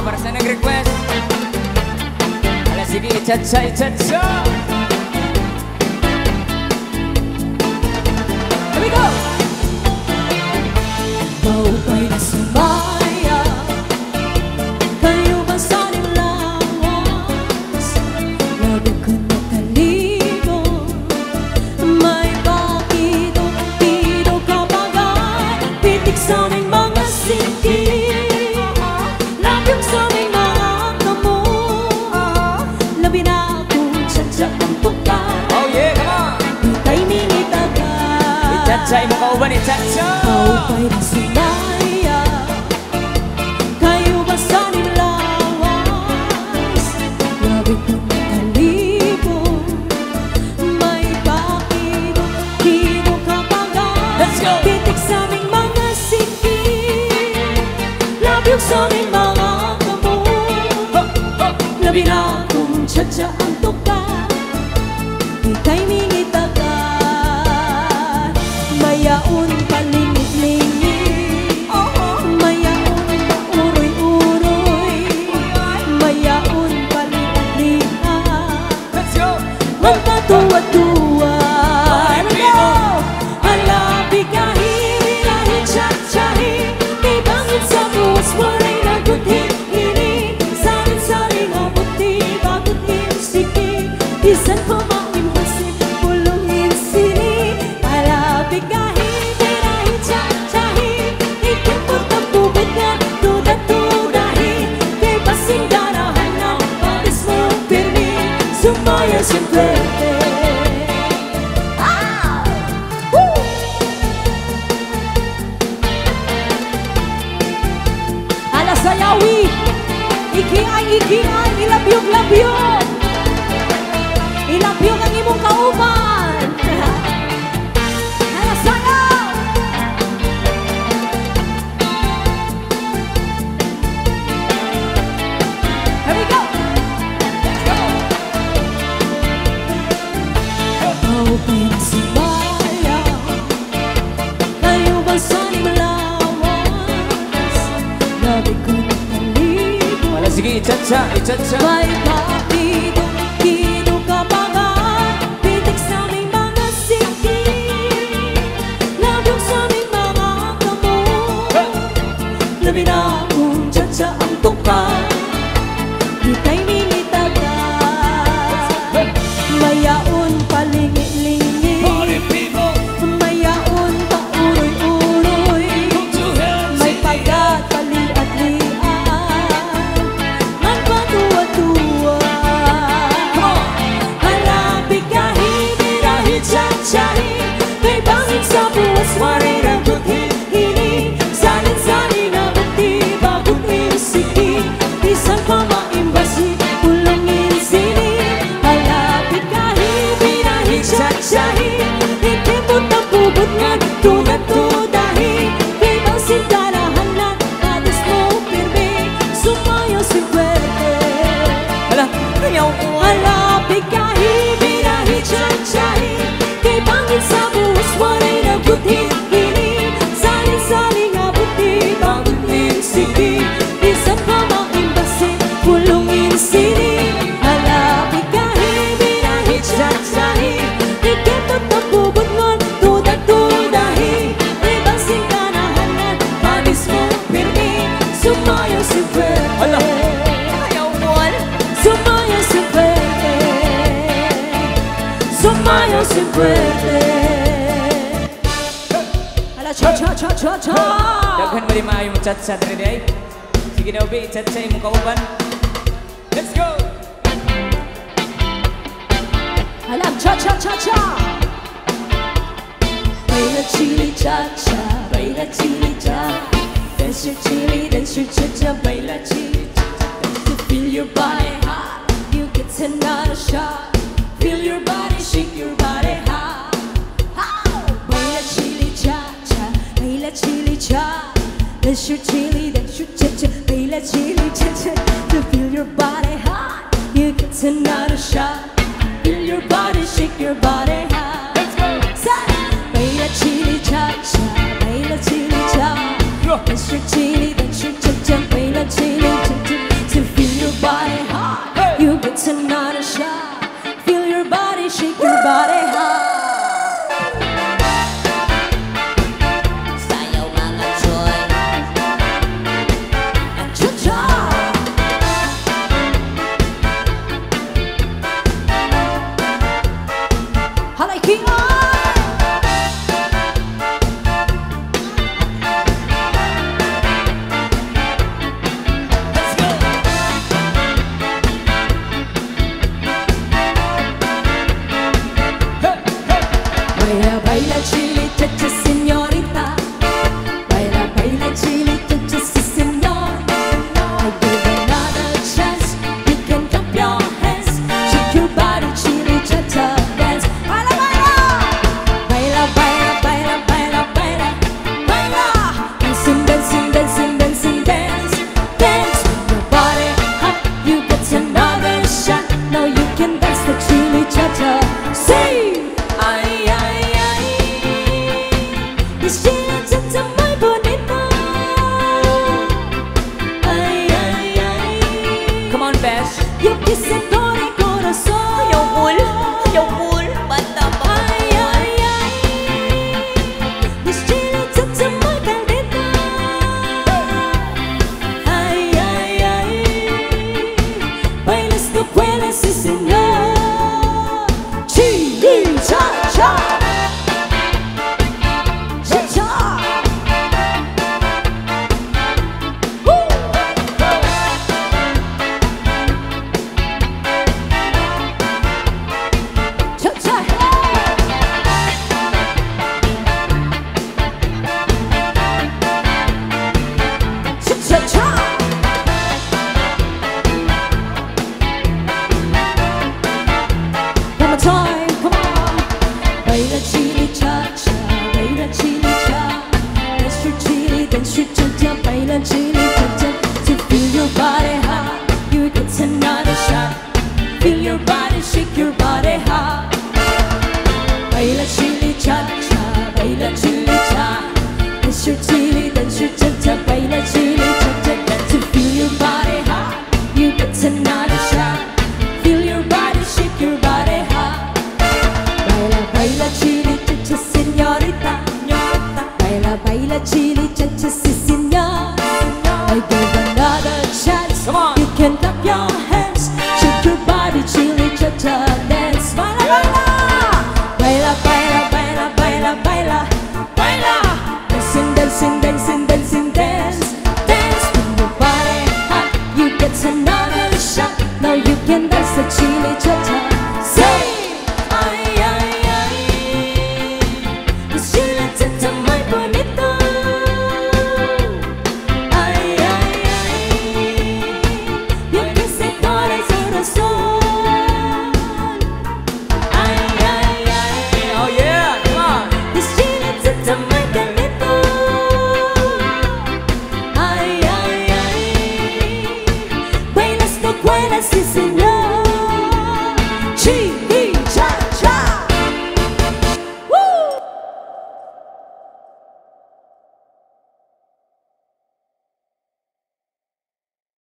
para sa nag-request. Ala, sige, cha-cha, cha-cha. Here we go! Maupay na sumaya, kayo ba sa nilawas? Labi ko na talibo, may bakido-kido kapagan, pitik sa aming mga singkit, labyog sa aming mga kamo, labi na akong sadya ang tukan. Oh yeah, come on! Itay minitagan, Cha-cha, mo kauban ni cha-cha. maupay na sumaya, kayo ba sa nilawas? Labi ko na talibo, may bakido-kido kapagan, Let's go! pitik sa aming mga singkit, labyog sa aming mga kamo, labi na akong sadya ang tukan, itay mingitagan, mayaon palingit-lingit, mayaon pauroy-uroy, mayaon paliat-liat, Let's go! magpatuwa-tuwa. Halabi kahiri-rahi, tsa-tsahi, may bangit sa buwas, waray na guthi-hiri, sarin-saring abuti, bagot hinsiki, isan pa maimasin, pulungin sini. Halabi kahiri-rahi, tsa-tsahi, ikipot ang bubod na tuda-tudahi, kay pasing darahan ng patis mo pirmi, sumaya siyempre. Ala sayawi, ikiay, ilabyog-labyog, ilabyog ang imong kauban. Ala sayaw. Here we go. Let's go! Maupay na sumaya, kayo ba sa nilawas? Labi ko na talibo, Ala, sige, cha-cha, cha-cha. may bakido-kido kapagan, pitik sa aming mga singkit, labyog sa aming mga kamo, labi na akong tsa-tsa ang tukan, itay mingitagan, mayaon palingit-lingit, Party people, mayaon pauroy-uroy, put your hands may in the air. pagat paliat-liat, magpatuwa-tuwa. Halabi kahiri-rahi, tsa-tsahi, may bangit sa buwas, waray na guthi-hini, sanin-sanin na buti, bagot hinsiki, isang pa maimbasi, pulungin sini. Halabi kahiri-rahi, tsa-tsahi, ikipot ang bubod nga tuda-tudahi, kay bangsin darahan na patis mo pirmi, sumayo si puwerte. Ala, ayaw ko. Halabi kahiri-rahi, tsa-tsahi, kay bangit sa buwas, waray na guthi-hini, saling-saling abuti, bagot hinsiki, isang pa maimbasi, pulungin sini. Halabi kahiri-rahi, tsa-tsahi, ikipot ang bubod ngon, tuda-tudahi, kay bangsin darahan na patis mo pirmi, sumayo si puwerte. Ala, ayaw mo. Sumayo si puwerte, sumayo si puwerte. Ala, cha-cha-cha-cha-cha. Daghan mo di maayo mo cha-cha diri day. Sige na, Obi, cha-cha mo kauban. Let's go! Alam, cha-cha-cha-cha. Baila chili cha-cha, baila chili cha. Dance your chili, dance your cha-cha, baila chili cha-cha. To feel your body hot, you get another shot. Feel your body, shake your body hot. Baila chili cha-cha, baila chili cha. Dance your chili, dance your cha-cha, baila chili cha-cha. To feel your body hot, you get another shot. Feel your body, shake your body high. Let's go! Baila chili cha-cha, baila chili cha. Dance your chili, dance your cha-cha, baila chili cha-cha. body hot. You get another shot. Feel your body, shake your body hot. Sayaw mga choy. Cha-cha. Halay king on. Baila, baila, chili, cha-cha, señorita. Baila, baila, chili, cha-cha, sí, señor. I give another chance. You can clap your hands. Shake your body, chili, cha-cha, dance. Baila, baila. Baila, baila, baila, baila, baila. Baila. Dancing, dancing, dancing, dancing, dance. Dance with your body hot. You get another shot. Now you can dance the chili, cha-cha. Say. Ay, ay, ay. This chili cha-cha muy bonito. Ay, ay, ay. Come on, Besh. Yo quise con el corazón. Ayaw mul, bata pa. Ay, ay, ay. This chili cha-cha muy caliente. Ay, ay, ay. Bailas no puedes, sí, señor. Chili cha-cha. Cha-cha. Woo. Cha-cha. Cha-cha-cha. One more time, come on. Baila chili cha-cha, baila chili cha. Dance your chili, dance your cha-cha, baila chili cha-cha. To feel your body hot, you get another shot. Feel your body, shake your body hot. Baila chili cha-cha, baila chili cha. Dance your chili, dance your cha-cha, baila chili cha-cha. To feel your body hot, you get another shot. Feel your body, shake your body hot. Baila, baila, chili, cha-cha, señorita. Baila, baila, chili, cha-cha, sí, señor. I give another chance. Come on. You can clap your hands. Shake your body, chili, cha-cha, dance. Baila, baila. Baila, baila, baila, baila, baila. Baila. Dancing, dancing, dancing, dancing, dance. Dance with your body hot. You get another shot. Now you can dance the chili, cha-cha. Say, ay, ay, ay. This chili, cha-cha,